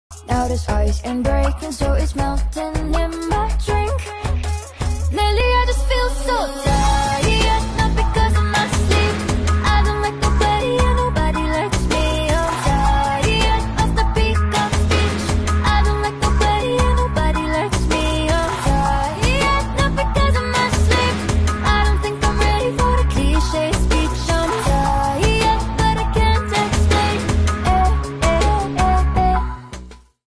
Now this ice ain't breaking, so it's melting in my drink. Lately I just feel so